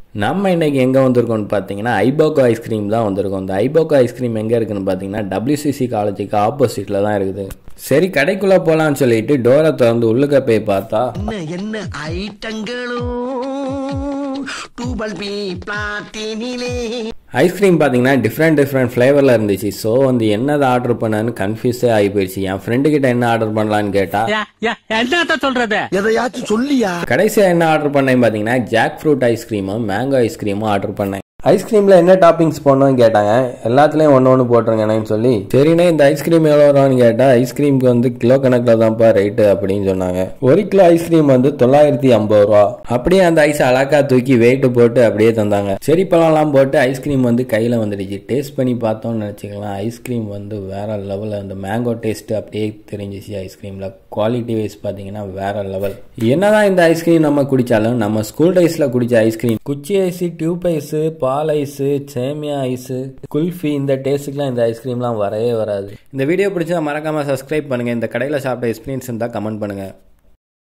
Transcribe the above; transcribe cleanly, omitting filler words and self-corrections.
நம்ம இன்னைக்கு எங்க வந்திருக்கோம்னு பாத்தீங்கன்னா ibaco ஐஸ்கிரீம் தான் வந்திருக்கோம். இந்த ibaco ஐஸ்கிரீம் எங்க இருக்குன்னு பாத்தீங்கன்னா WCC காலேஜுக்கு ஆப்போசிட்ல தான் இருக்குது. சரி கடைக்குள்ள போலாம்னு சொல்லிட்டு டோரை திறந்து உள்ளுக்க போய் பார்த்தா என்ன ஐட்டங்களும் டூபல் பி பிளாட்டினிலே ஐஸ்கிரீம் பார்த்தீங்கன்னா டிஃப்ரெண்ட் ஃப்ளேவரில் இருந்துச்சு. ஸோ வந்து என்னது ஆர்டர் பண்ணான்னு கன்ஃபியூஸே ஆகி போயிடுச்சு. என் ஃப்ரெண்டு கிட்ட என்ன ஆர்டர் பண்ணலான்னு கேட்டா என்ன சொல்றது எதையாச்சும் சொல்லியா. கடைசியாக என்ன ஆர்டர் பண்ணேன்னு பார்த்தீங்கன்னா ஜாக் ஃப்ரூட் ஐஸ்கிரீமும் மேங்கோ ஐஸ்கிரீமும் ஆர்டர் பண்ணேன். ஐஸ்கிரீமில் என்ன டாப்பிங்ஸ் போடணும்னு கேட்டாங்க. எல்லாத்துலேயும் ஒன்று போட்டுருங்கன்னு சொல்லி சரிண்ணே இந்த ஐஸ்கிரீம் எவ்வளோ வரும்னு கேட்டால் ஐஸ்கிரீமுக்கு வந்து கிலோ கணக்கில் தான்ப்பா ரேட்டு அப்படின்னு சொன்னாங்க. 1 கிலோ ஐஸ்கிரீம் வந்து 950 ரூபா. அப்படியே அந்த ஐஸ் அழகா தூக்கி வெயிட்டு போட்டு அப்படியே தந்தாங்க. சரி பழம்லாம் போட்டு ஐஸ்கிரீம் வந்து கையில் வந்துடுச்சு. டேஸ்ட் பண்ணி பார்த்தோம்னு நினச்சிக்கலாம். ஐஸ்கிரீம் வந்து வேற லெவலில் அந்த மேங்கோ டேஸ்ட் அப்படியே தெரிஞ்சிச்சு. ஐஸ்கிரீமில் குவாலிட்டி வைஸ் பார்த்தீங்கன்னா வேற லெவல். என்னதான் இந்த ஐஸ்கிரீம் நம்ம குடித்தாலும் நம்ம ஸ்கூல் டேஸில் குடித்த ஐஸ்கிரீம் குச்சி ஐஸு, டியூப் ஐஸு, பால் ஐஸு, சேமியா ஐஸு, குல்ஃபி இந்த டேஸ்ட்டுக்குலாம் இந்த ஐஸ்கிரீம்லாம் வரவே வராது. இந்த வீடியோ பிடிச்சா மறக்காமல் சப்ஸ்கிரைப் பண்ணுங்கள். இந்த கடையில் சாப்பிட்ட எக்ஸ்பீரியன்ஸ் இருந்தால் கமெண்ட் பண்ணுங்கள்.